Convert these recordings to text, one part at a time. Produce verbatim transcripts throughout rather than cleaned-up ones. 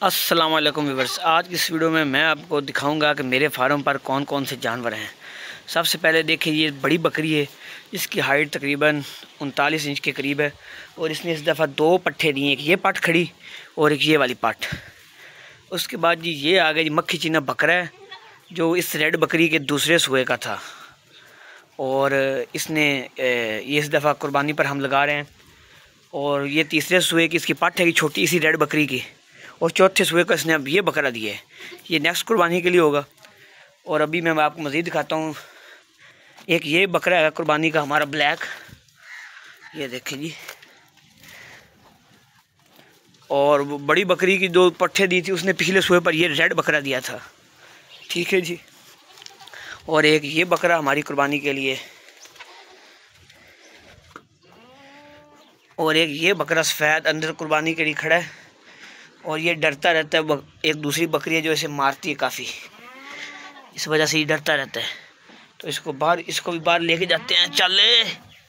अस्सलाम वालेकुम व्यूअर्स। आज की इस वीडियो में मैं आपको दिखाऊंगा कि मेरे फार्म पर कौन कौन से जानवर हैं। सबसे पहले देखिए, ये बड़ी बकरी है, इसकी हाइट तकरीबन उनतालीस इंच के करीब है और इसने इस दफ़ा दो पट्ठे दिए, एक ये पाठ खड़ी और एक ये वाली पाठ। उसके बाद जी ये आ गया जी मक्खी चीना बकरा है, जो इस रेड बकरी के दूसरे सुए का था और इसने ये इस दफ़ा कुर्बानी पर हम लगा रहे हैं। और ये तीसरे सुए की इसकी पाठ है कि छोटी इसी रेड बकरी की, और चौथे सुए का इसने अब ये बकरा दिया है, ये नेक्स्ट कुर्बानी के लिए होगा। और अभी मैं आपको मज़ीद दिखाता हूँ। एक ये बकरा है कुर्बानी का हमारा ब्लैक, ये देखिए जी। और वो बड़ी बकरी की दो पट्ठे दी थी उसने पिछले सुए पर ये रेड बकरा दिया था, ठीक है जी। और एक ये बकरा हमारी कुर्बानी के लिए, और एक ये बकरा सफ़ेद अंदर कुर्बानी के लिए खड़ा है और ये डरता रहता है। एक दूसरी बकरी है जो इसे मारती है काफ़ी, इस वजह से ये डरता रहता है। तो इसको बाहर इसको भी बाहर लेके जाते हैं, चले।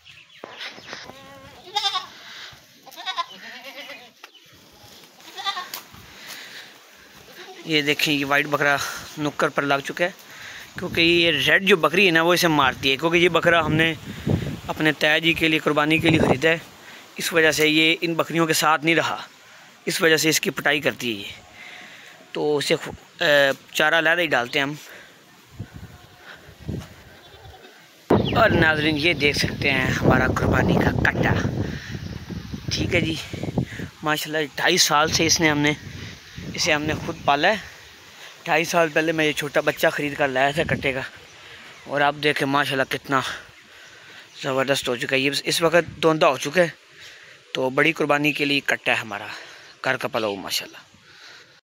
ये देखिए, ये वाइट बकरा नुक्कर पर लग चुका है, क्योंकि ये रेड जो बकरी है ना वो इसे मारती है। क्योंकि ये बकरा हमने अपने ताजी के लिए कुर्बानी के लिए ख़रीदा है, इस वजह से ये इन बकरियों के साथ नहीं रहा, इस वजह से इसकी पिटाई करती है ये। तो इसे चारा अलग ही डालते हैं हम। और नाज़रीन ये देख सकते हैं हमारा कुर्बानी का कट्टा, ठीक है जी। माशाल्लाह ढाई साल से इसने हमने इसे हमने खुद पाला है। ढाई साल पहले मैं ये छोटा बच्चा ख़रीद कर लाया था कट्टे का, और आप देखें माशाल्लाह कितना ज़बरदस्त हो चुका है। ये इस वक्त दोंदा हो चुका है। तो बड़ी कुर्बानी के लिए कट्टा है हमारा घर का पलाऊ माशाल्लाह।